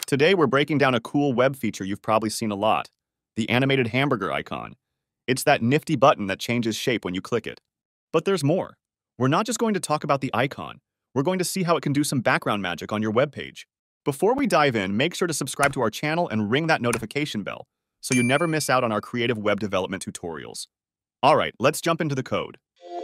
Today, we're breaking down a cool web feature you've probably seen a lot, the animated hamburger icon. It's that nifty button that changes shape when you click it. But there's more. We're not just going to talk about the icon. We're going to see how it can do some background magic on your web page. Before we dive in, make sure to subscribe to our channel and ring that notification bell so you never miss out on our creative web development tutorials. All right, let's jump into the code.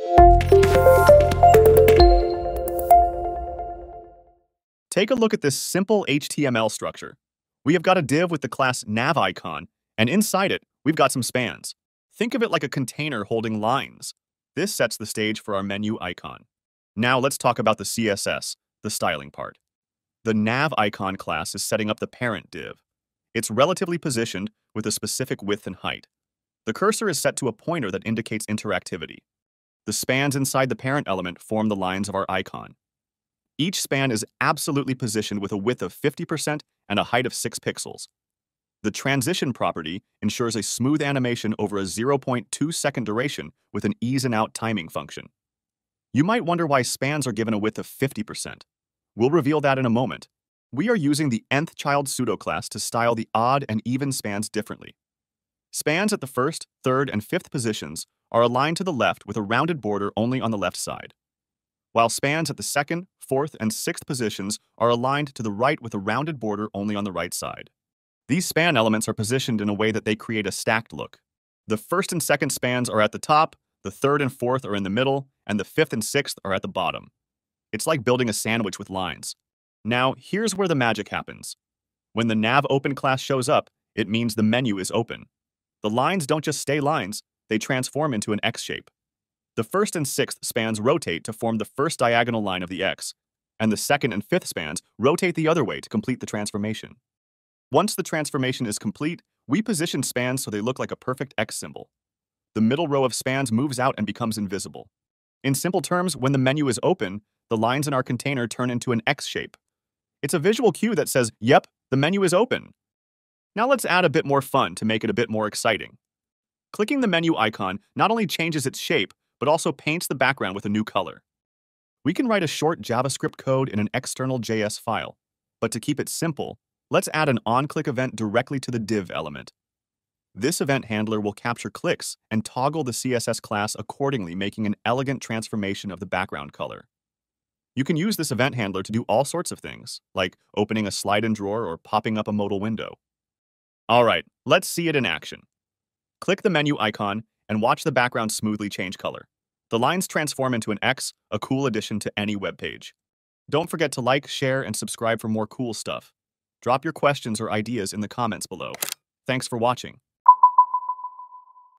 Take a look at this simple HTML structure. We have got a div with the class nav icon, and inside it, we've got some spans. Think of it like a container holding lines. This sets the stage for our menu icon. Now let's talk about the CSS, the styling part. The nav icon class is setting up the parent div. It's relatively positioned with a specific width and height. The cursor is set to a pointer that indicates interactivity. The spans inside the parent element form the lines of our icon. Each span is absolutely positioned with a width of 50% and a height of 6 pixels. The transition property ensures a smooth animation over a 0.2-second duration with an ease and out timing function. You might wonder why spans are given a width of 50%. We'll reveal that in a moment. We are using the nth child pseudoclass to style the odd and even spans differently. Spans at the first, third, and fifth positions are aligned to the left with a rounded border only on the left side, while spans at the second, fourth, and sixth positions are aligned to the right with a rounded border only on the right side. These span elements are positioned in a way that they create a stacked look. The first and second spans are at the top, the third and fourth are in the middle, and the fifth and sixth are at the bottom. It's like building a sandwich with lines. Now, here's where the magic happens. When the nav open class shows up, it means the menu is open. The lines don't just stay lines, they transform into an X shape. The first and sixth spans rotate to form the first diagonal line of the X, and the second and fifth spans rotate the other way to complete the transformation. Once the transformation is complete, we position spans so they look like a perfect X symbol. The middle row of spans moves out and becomes invisible. In simple terms, when the menu is open, the lines in our container turn into an X shape. It's a visual cue that says, yep, the menu is open. Now let's add a bit more fun to make it a bit more exciting. Clicking the menu icon not only changes its shape, but also paints the background with a new color. We can write a short JavaScript code in an external JS file, but to keep it simple, let's add an onClick event directly to the div element. This event handler will capture clicks and toggle the CSS class accordingly, making an elegant transformation of the background color. You can use this event handler to do all sorts of things, like opening a slide-in drawer or popping up a modal window. All right, let's see it in action. Click the menu icon and watch the background smoothly change color. The lines transform into an X, a cool addition to any web page. Don't forget to like, share, and subscribe for more cool stuff. Drop your questions or ideas in the comments below. Thanks for watching.